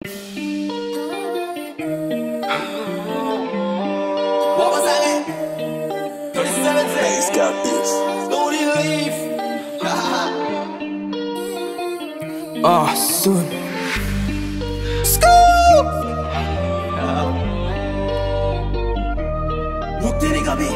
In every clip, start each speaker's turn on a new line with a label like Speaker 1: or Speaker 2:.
Speaker 1: What was that? 37 He's got this. Don't leave.
Speaker 2: Soon.
Speaker 1: Scoop. रुकते नहीं कभी.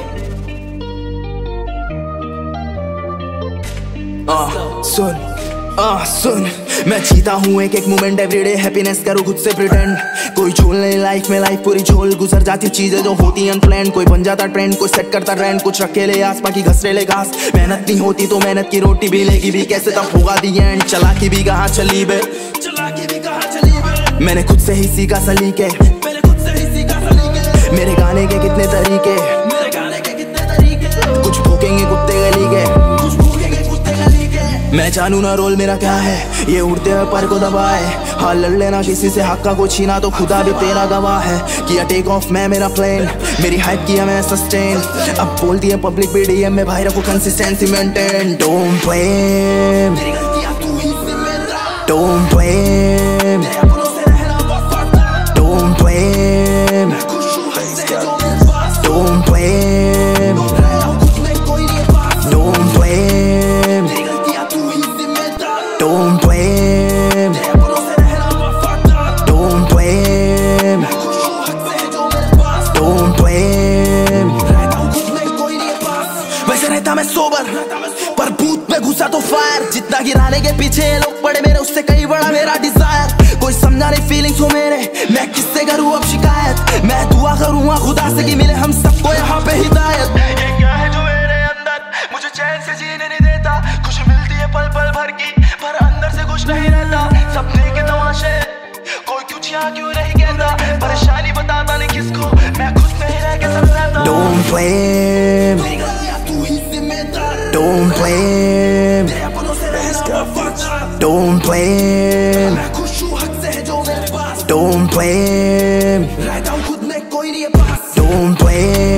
Speaker 2: सुन मैं जीता हूँ एक एक मोमेंट एवरीडे हैप्पीनेस करूँ खुद से प्रिटेंड. कोई झोल नहीं लाइफ में, लाइफ पूरी झोल. गुजर जाती चीजें जो होती अनप्लान. कोई बन जाता ट्रेंड, कोई सेट करता ट्रेंड. कुछ रखे ले आस बाकी घसरे ले घास. मेहनत नहीं होती तो मेहनत की रोटी भी लेगी भी कैसे, तब होगा दी एंड. चला की भी कहाँ चली बे, मैंने खुद से ही सीखा सलीके. मेरे गाने के कितने तरीके, कुछ भूखेंगे कुत्ते गली के. मैं जानू ना रोल मेरा क्या है, ये उड़ते हुए पर को दबाए. हाँ लड़ लेना किसी से, हक का को छीना तो खुदा भी तेरा गवाह है. किया टेक ऑफ मैं मेरा प्लेन, मेरी हाइप किया मैं सस्टेन. अब बोल दिया पब्लिक बीडीएम में भाई रखो consistency maintain. Don't blame, don't blame, don't blame, don't blame, don't blame, don't blame, don't blame, don't blame. वैसे रहता मैं सोबर पर भूत में घुसा तो फायर. जितना गिराने के पीछे लोग पड़े मेरे, उससे कहीं बड़ा मेरा डिजायर. कोई समझा नहीं फीलिंग्स हो मेरे, मैं किससे करूँ अब शिकायत. मैं दुआ करूँगा खुदा से कि मिले हम सबको यहाँ पे हिदायत.
Speaker 3: ये क्या है जो मेरे अंदर मुझे चैन से जीने नहीं देता. खुशी मिलती है पल पल भर की, पर अंदर से कुछ नहीं रहता. सपने के तमाशे कोई कुछ यहाँ क्यों नहीं कहता. परेशानी बताता नहीं किसको, मैं खुद में ही रह के समझाता.
Speaker 2: Don't blame, don't blame, don't blame, don't blame, don't blame.